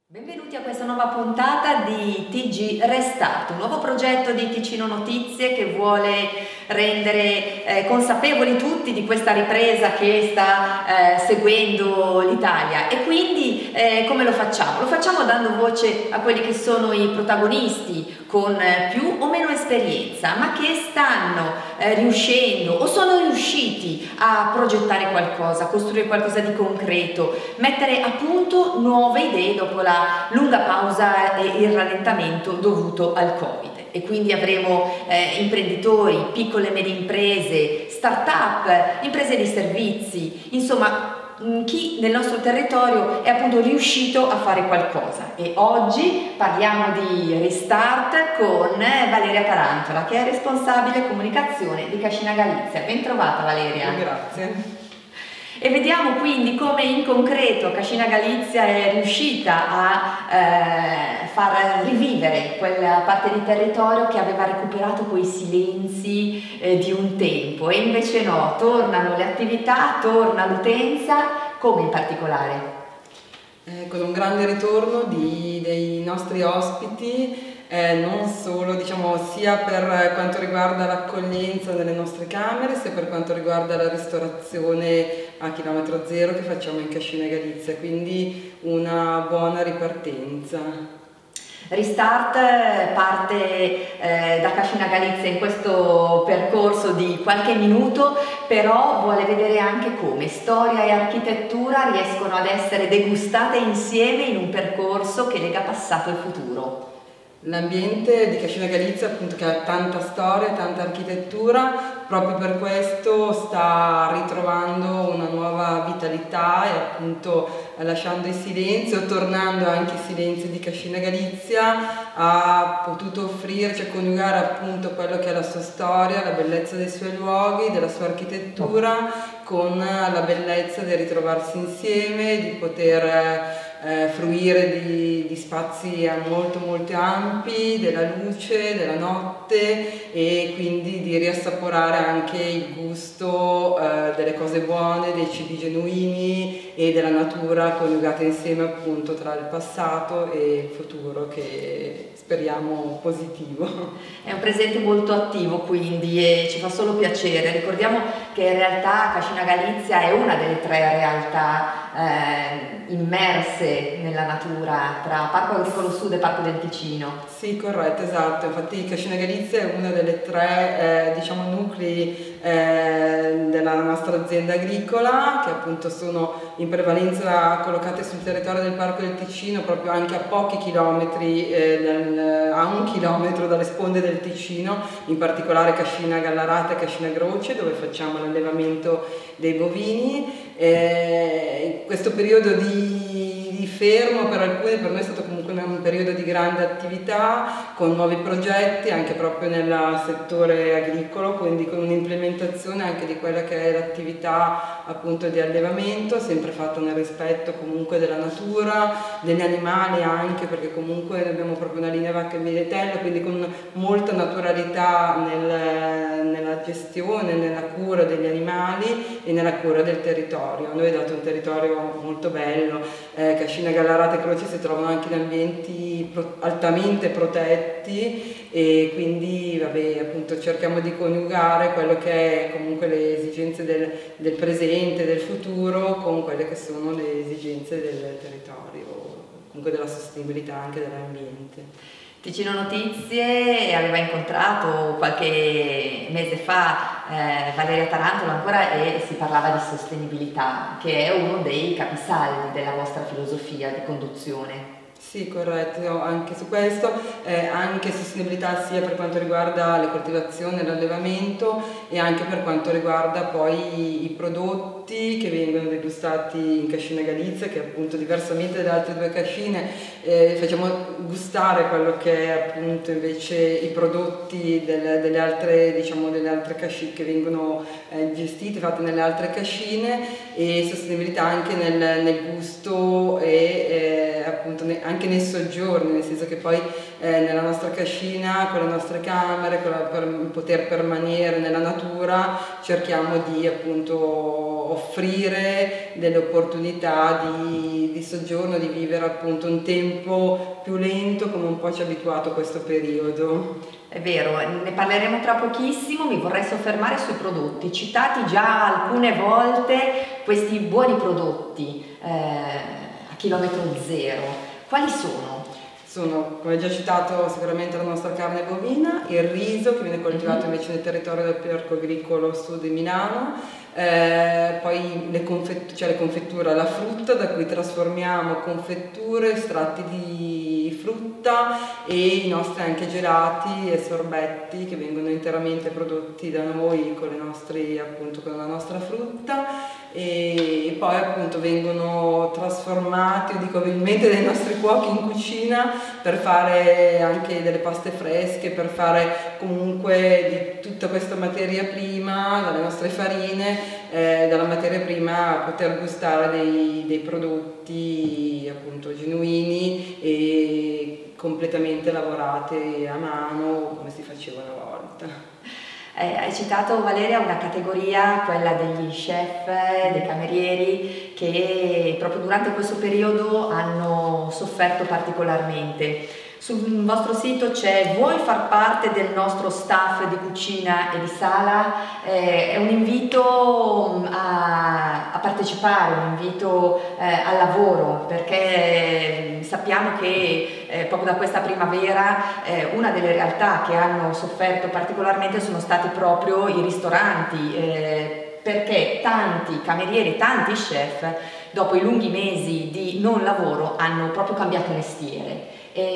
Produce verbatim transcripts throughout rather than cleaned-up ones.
Benvenuti a questa nuova puntata di T G Restart, un nuovo progetto di Ticino Notizie che vuole rendere eh, consapevoli tutti di questa ripresa che sta eh, seguendo l'Italia. E quindi eh, come lo facciamo? Lo facciamo dando voce a quelli che sono i protagonisti con eh, più o meno esperienza, ma che stanno eh, riuscendo o sono riusciti a progettare qualcosa, a costruire qualcosa di concreto, mettere a punto nuove idee dopo la lunga pausa e il rallentamento dovuto al Covid. E quindi avremo eh, imprenditori, piccole e medie imprese, start-up, imprese di servizi, insomma chi nel nostro territorio è appunto riuscito a fare qualcosa. E oggi parliamo di Restart con Valeria Tarantola, che è responsabile comunicazione di Cascina Galizia. Ben trovata Valeria. Grazie. E vediamo quindi come in concreto Cascina Galizia è riuscita a eh, far rivivere quella parte di territorio che aveva recuperato quei silenzi eh, di un tempo, e invece no, tornano le attività, torna l'utenza. Come in particolare? Eh, con un grande ritorno di, dei nostri ospiti. Eh, non solo, diciamo, sia per quanto riguarda l'accoglienza nelle nostre camere, sia per quanto riguarda la ristorazione a chilometro zero che facciamo in Cascina Galizia, quindi una buona ripartenza. Restart parte eh, da Cascina Galizia in questo percorso di qualche minuto, però vuole vedere anche come storia e architettura riescono ad essere degustate insieme in un percorso che lega passato e futuro. L'ambiente di Cascina Galizia, appunto, che ha tanta storia, tanta architettura, proprio per questo sta ritrovando una nuova vitalità e appunto lasciando i silenzi o tornando anche i silenzi di Cascina Galizia, ha potuto offrire, cioè coniugare appunto quello che è la sua storia, la bellezza dei suoi luoghi, della sua architettura, con la bellezza di ritrovarsi insieme, di poter Eh, fruire di, di spazi molto molto ampi, della luce, della notte, e quindi di riassaporare anche il gusto eh, delle cose buone, dei cibi genuini e della natura coniugata insieme appunto tra il passato e il futuro, che speriamo positivo. È un presente molto attivo quindi, e ci fa solo piacere. Ricordiamo che in realtà Cascina Galizia è una delle tre realtà eh, immerse nella natura tra Parco Agricolo Sud e Parco del Ticino. Sì, corretto, esatto. Infatti Cascina Galizia è una delle tre eh, diciamo, nuclei eh, della nostra azienda agricola, che appunto sono in prevalenza collocate sul territorio del Parco del Ticino, proprio anche a pochi chilometri, eh, del, a un chilometro dalle sponde del Ticino, in particolare Cascina Gallarata e Cascina Groce, dove facciamo l'allevamento dei bovini. Eh, in questo periodo di, di fermo per alcuni, per noi è stato comunque un periodo di grande attività, con nuovi progetti anche proprio nel settore agricolo, quindi con un'implementazione anche di quella che è l'attività appunto di allevamento, sempre fatta nel rispetto comunque della natura, degli animali anche, perché comunque abbiamo proprio una linea vacca e vitello, quindi con molta naturalità nel, nella gestione, nella cura degli animali e nella cura del territorio. A noi è dato un territorio molto bello, eh, Cascina Gallarata e Croce si trovano anche in ambienti pro altamente protetti, e quindi vabbè, appunto cerchiamo di coniugare quello che è comunque le esigenze del, del presente, del futuro, con quelle che sono le esigenze del territorio, comunque della sostenibilità anche dell'ambiente. Ticino Notizie aveva incontrato qualche mese fa eh, Valeria Tarantola ancora, e si parlava di sostenibilità, che è uno dei capisaldi della vostra filosofia di conduzione. Sì, corretto, anche su questo, eh, anche sostenibilità sia per quanto riguarda le coltivazioni e l'allevamento, e anche per quanto riguarda poi i, i prodotti che vengono degustati in Cascina Galizia, che appunto diversamente dalle altre due cascine eh, facciamo gustare quello che è appunto invece i prodotti del, delle altre, diciamo, delle altre cascine che vengono eh, gestite, fatte nelle altre cascine, e sostenibilità anche nel, nel gusto e eh, appunto ne, anche nei soggiorni, nel senso che poi eh, nella nostra cascina, con le nostre camere, con la, per poter permanere nella natura, cerchiamo di appunto offrire delle opportunità di, di soggiorno, di vivere appunto un tempo più lento come un po' ci ha abituato a questo periodo. È vero, ne parleremo tra pochissimo, mi vorrei soffermare sui prodotti, citati già alcune volte questi buoni prodotti eh, a chilometro zero, quali sono? Sono, come già citato, sicuramente la nostra carne bovina, il riso che viene coltivato mm-hmm. invece nel territorio del Parco Agricolo Sud di Milano, eh, poi le, confet- cioè le confetture alla frutta, da cui trasformiamo confetture, estratti di frutta e i nostri anche gelati e sorbetti che vengono interamente prodotti da noi con, le nostri, appunto, con la nostra frutta. E poi appunto vengono trasformati, io dico abilmente, dai nostri cuochi in cucina per fare anche delle paste fresche, per fare comunque di tutta questa materia prima, dalle nostre farine, eh, dalla materia prima poter gustare dei, dei prodotti appunto genuini e completamente lavorati a mano come si faceva una volta. Eh, hai citato, Valeria, una categoria, quella degli chef, dei camerieri, che proprio durante questo periodo hanno sofferto particolarmente. Sul vostro sito c'è "vuoi far parte del nostro staff di cucina e di sala?" Eh, è un invito a, a partecipare, un invito eh, al lavoro, perché sappiamo che eh, proprio da questa primavera eh, una delle realtà che hanno sofferto particolarmente sono stati proprio i ristoranti, eh, perché tanti camerieri, tanti chef, dopo i lunghi mesi di non lavoro, hanno proprio cambiato mestiere.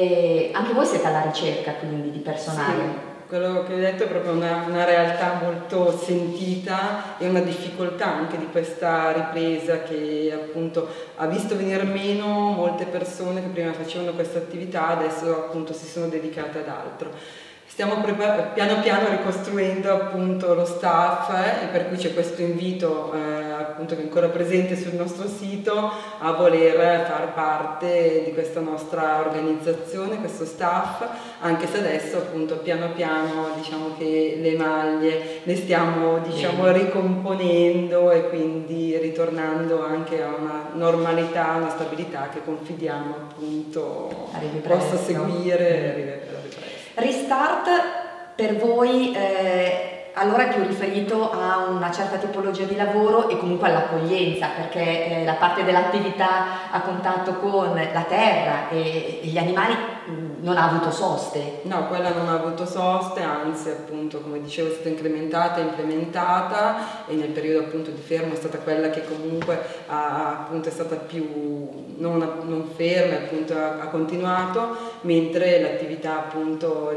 E anche voi siete alla ricerca quindi di personale? Sì, quello che ho detto è proprio una, una realtà molto sentita e una difficoltà anche di questa ripresa che appunto ha visto venire meno molte persone che prima facevano questa attività, adesso appunto si sono dedicate ad altro. Stiamo piano piano ricostruendo appunto lo staff eh, e per cui c'è questo invito eh, appunto che è ancora presente sul nostro sito a voler far parte di questa nostra organizzazione, questo staff, anche se adesso appunto piano piano diciamo che le maglie le stiamo diciamo ricomponendo e quindi ritornando anche a una normalità, una stabilità che confidiamo appunto possa seguire e arrivare presto. Restart per voi eh, allora è più riferito a una certa tipologia di lavoro e comunque all'accoglienza, perché eh, la parte dell'attività a contatto con la terra e, e gli animali mh, non ha avuto soste. No, quella non ha avuto soste, anzi appunto come dicevo è stata incrementata e implementata e nel periodo appunto di fermo è stata quella che comunque ha, appunto è stata più non, non ferma, appunto ha, ha continuato, mentre l'attività appunto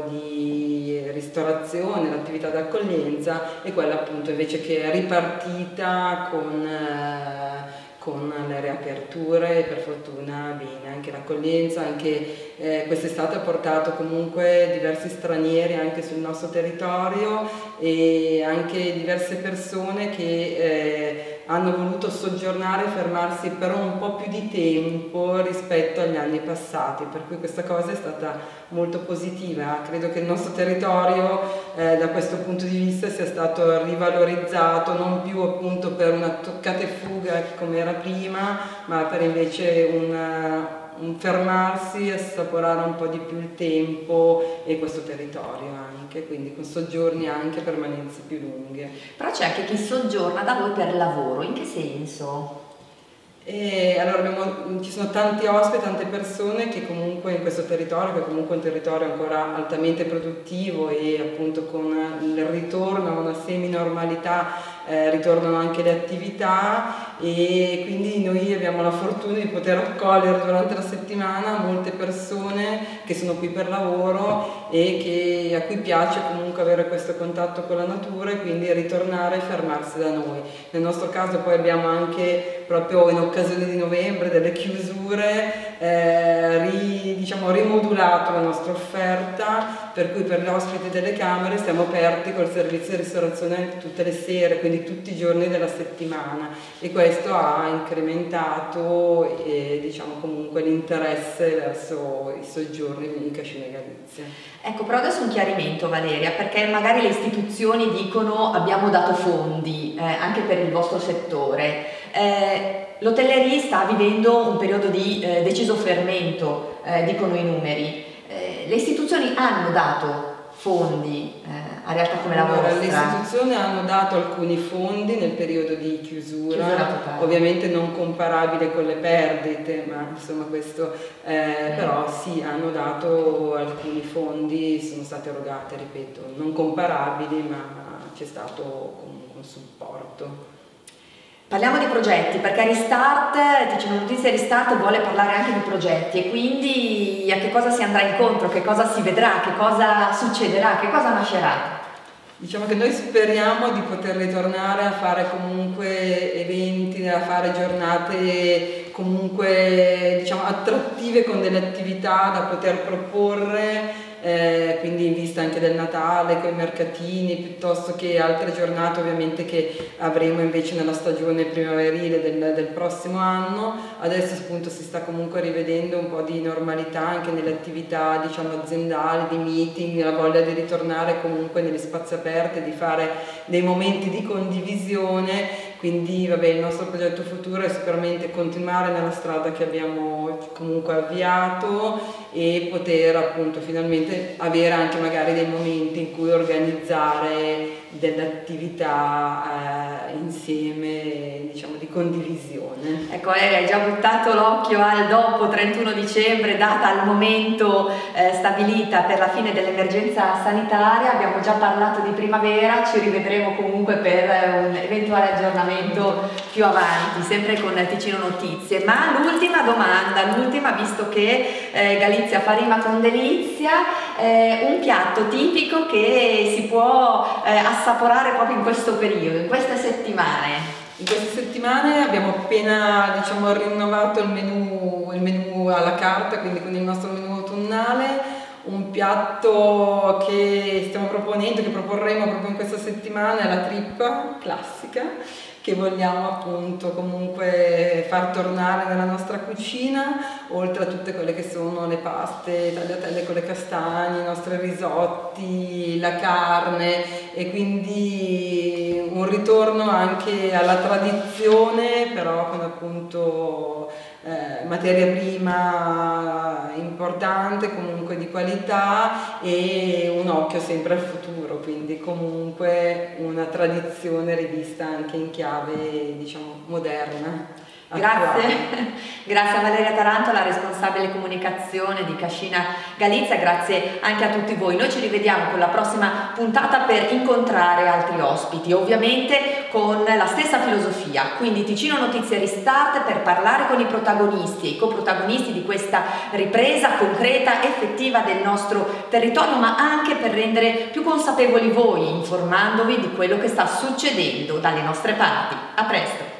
di ristorazione, l'attività d'accoglienza è quella appunto invece che è ripartita con, eh, con le riaperture e per fortuna bene, anche l'accoglienza, anche eh, quest'estate ha portato comunque diversi stranieri anche sul nostro territorio e anche diverse persone che eh, hanno voluto soggiornare e fermarsi per un po' più di tempo rispetto agli anni passati, per cui questa cosa è stata molto positiva. Credo che il nostro territorio eh, da questo punto di vista sia stato rivalorizzato, non più appunto per una toccata e fuga come era prima, ma per invece una, un fermarsi, assaporare un po' di più il tempo e questo territorio anche, quindi con soggiorni anche permanenze più lunghe. Però c'è anche chi soggiorna da voi per lavoro, in che senso? E allora abbiamo, ci sono tanti ospiti, tante persone che comunque in questo territorio, che è comunque un territorio ancora altamente produttivo e appunto con il ritorno a una semi-normalità eh, ritornano anche le attività e quindi noi abbiamo la fortuna di poter accogliere durante la settimana molte persone che sono qui per lavoro e che, a cui piace comunque avere questo contatto con la natura e quindi ritornare e fermarsi da noi. Nel nostro caso poi abbiamo anche proprio in occasione di novembre, delle chiusure, eh, ri, diciamo, rimodulato la nostra offerta, per cui per gli ospiti delle camere stiamo aperti col servizio di ristorazione tutte le sere, quindi tutti i giorni della settimana, e questo ha incrementato eh, diciamo, comunque l'interesse verso i soggiorni di Cascina Galizia. Ecco, però adesso un chiarimento, Valeria, perché magari le istituzioni dicono abbiamo dato fondi eh, anche per il vostro settore. Eh, L'hotellerie sta vivendo un periodo di eh, deciso fermento, eh, dicono i numeri. Eh, le istituzioni hanno dato fondi eh, a realtà come la allora, vostra? Le istituzioni hanno dato alcuni fondi nel periodo di chiusura, chiusura ovviamente non comparabile con le perdite, ma insomma questo, eh, però sì, hanno dato alcuni fondi, sono stati erogati, ripeto, non comparabili, ma c'è stato comunque un supporto. Parliamo di progetti, perché Restart, Ticino Notizie Restart vuole parlare anche di progetti, e quindi a che cosa si andrà incontro, che cosa si vedrà, che cosa succederà, che cosa nascerà? Diciamo che noi speriamo di poter ritornare a fare comunque eventi, a fare giornate comunque diciamo attrattive con delle attività da poter proporre. Eh, quindi in vista anche del Natale, con i mercatini, piuttosto che altre giornate ovviamente che avremo invece nella stagione primaverile del, del prossimo anno. Adesso appunto si sta comunque rivedendo un po' di normalità anche nelle attività diciamo aziendali, di meeting, la voglia di ritornare comunque negli spazi aperti, di fare dei momenti di condivisione. Quindi vabbè, il nostro progetto futuro è sicuramente continuare nella strada che abbiamo comunque avviato e poter appunto finalmente avere anche magari dei momenti in cui organizzare delle attività eh, insieme, diciamo di condivisione. Ecco, Valeria, hai già buttato l'occhio al dopo trentuno dicembre, data al momento eh, stabilita per la fine dell'emergenza sanitaria. Abbiamo già parlato di primavera, ci rivedremo comunque per un eventuale aggiornamento più avanti, sempre con Ticino Notizie. Ma l'ultima domanda, l'ultima, visto che eh, Galizia fa rima con delizia, eh, un piatto tipico che si può eh, assaporare proprio in questo periodo, in queste settimane. In queste settimane abbiamo appena diciamo, rinnovato il menù, il menù alla carta, quindi con il nostro menù autunnale. Un piatto che stiamo proponendo, che proporremo proprio in questa settimana, è la trippa classica, che vogliamo appunto comunque far tornare nella nostra cucina, oltre a tutte quelle che sono le paste, tagliatelle con le castagne, i nostri risotti, la carne, e quindi un ritorno anche alla tradizione, però con appunto eh, materia prima importante, comunque di qualità, e un occhio sempre al futuro, quindi comunque una tradizione rivista anche in chiave diciamo moderna. Grazie, grazie a Valeria Taranto, la responsabile comunicazione di Cascina Galizia, grazie anche a tutti voi. Noi ci rivediamo con la prossima puntata per incontrare altri ospiti, ovviamente con la stessa filosofia, quindi Ticino Notizie Restart, per parlare con i protagonisti e i coprotagonisti di questa ripresa concreta, effettiva del nostro territorio, ma anche per rendere più consapevoli voi, informandovi di quello che sta succedendo dalle nostre parti. A presto!